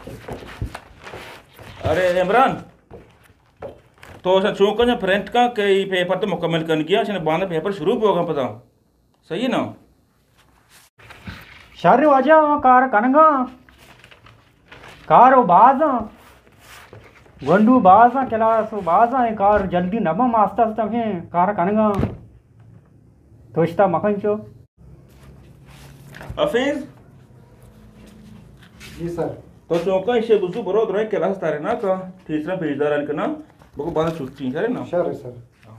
अरे इमरान, तो असां चौंक फ्रेंट का कई पेपर तो मुकम्मल कर गया, असां बाद पेपर शुरू भी होगा पता सही ना। शर वजह कार कनगा कार बाज गंडू बाज क्लास बाज कार जल्दी नबम आस्ता आस्ता में कार कनगा तोश्ता मखनचो। हफीज जी सर। तो चौंका इसे बुजू बरो द्रोय क्लास तारे ना का तीसरा पेजदार अन ना बको बाद छुट्टी सरे ना। सर सर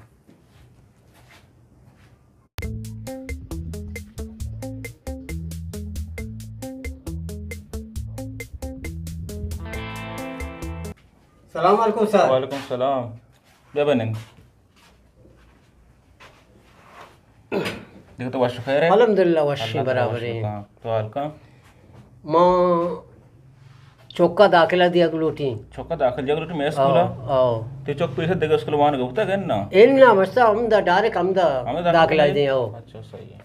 सलाम वालेकुम सर। वालेकुम सलाम। क्या बनेंगे देखो तो वाश खैर है अल्हम्दुलिल्लाह वशी बराबर है। तो हल्का मां चौका दाखिला दिया गलोटी चौका दाखिल जगह तो मैं स्कूल आओ ते चौक पे से देगा स्कूल मान गया गन ना इन ना मस्ता हमदा डायरेक्ट हमदा दाखिला दे आओ। अच्छा सही है।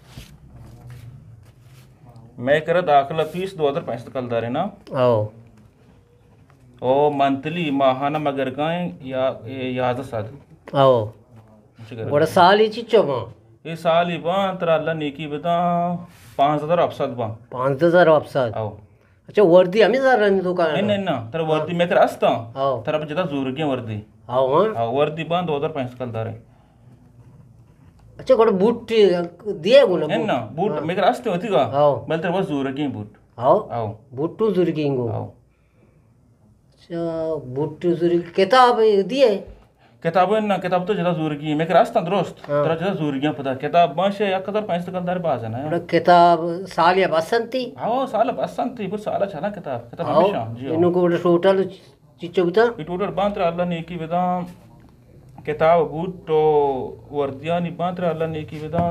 मैं कर दाखिला फीस 2065 कल दारे ना आओ ओ मंथली माहाना मगर का या याद साद आओ बड़ा साल ही चिचो मां ये साल ही बा तरा अल्लाह नेकी बता 5000 अफसद बा 5000 वापस आओ। अच्छा वर्दी हमें जरा रन दुकान नहीं नहीं ना तेरा वर्दी मैं कर अस्ता आओ तेरा पे जदा जोर की वर्दी आओ हां आओ वर्दी बा 2065 कल दारे अच्छा कोड बूट दिए गुना है ना बूट मैं कर अस्ते होती का आओ बल तेरा बस जोर की बूट आओ आओ बूट टू जुर्गिंगो। आओ। अच्छा बूट टू जुर्ग किताब दिए किताबें ना किताब तो जदा जोर की मैं कर अस्ता दोस्त तेरा जदा जोर की पता किताब बाशे 1065 कल दारे बाज है ना बड़ा किताब साल या बसंती आओ साल बसंती फिर साल चला किताब किताब आओ हमेशा जी इनको बड़ा टोटल चिचो बता ये टोटल बांत्र अल्लाह ने की विदा किताब बूट तो वर्दियां नि बांत्र अल्लाह ने की विदा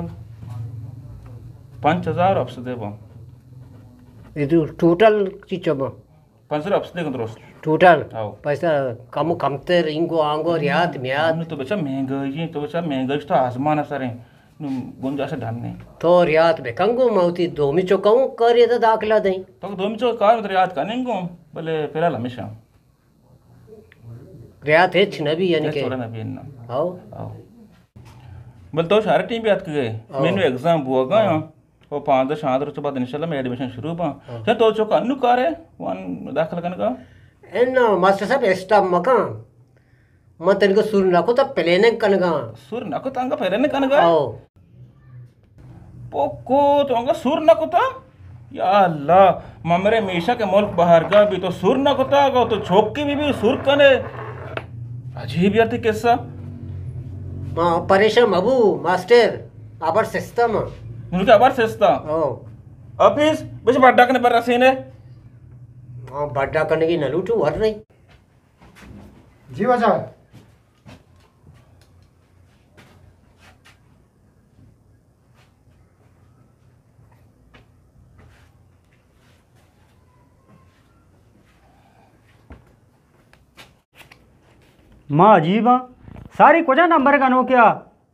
5000 अफस देबा ये टोटल चिचो बा 5000 अफस देगा दोस्त टोटल आओ। पैसा कम कमते रिंगो आंगो रियात म्याद हमने तो बच्चा महंगाई तो बच्चा महंगाई तो आसमान असर है गुंजाइश ढाल नहीं तो रियात में कंगो माउती दो में चौकाऊ कर ये तो दाखिला दें तो दो मिनट कार में याद करने को भले फिलहाल हमेशा रियात है नबी यानी के छोड़ा ना भी ना आओ आओ बोल तो सारे टीम भी याद कर गए मैंने एग्जाम हुआ गया वो 5 शांत तो बाद इंशाल्लाह मैं एडमिशन शुरू बा चल तो चौका अनु कार है वन दाखिला करने का एन मास्टर साहब एस्टा मकान मैं तेरे को सुर रखो तो प्लेने कनगा सुर नको तांगा पहले ने कनगा आओ पोको तांगा सुर नको ता या अल्लाह ममरे मीशा के मुल्क बाहर का भी तो सुर नको तागा तो छोकी भी सुर कने अजीब यार थी किस्सा मां परेशान अबू मास्टर आबर सिस्टम उनके आबार सेस्ता आओ ऑफिस बस बड्डा कने पर रसीने हां बड्डा करने की नलूटू वर रही जी वजह माँ अजीब हाँ सारी कुछ नंबर का नो क्या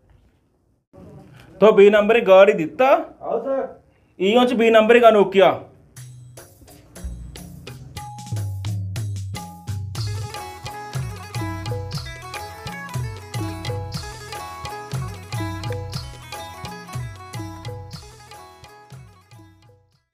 तो बी नंबर गाड़ी दिता आओ सर। इयों च बी नंबर का नोकिया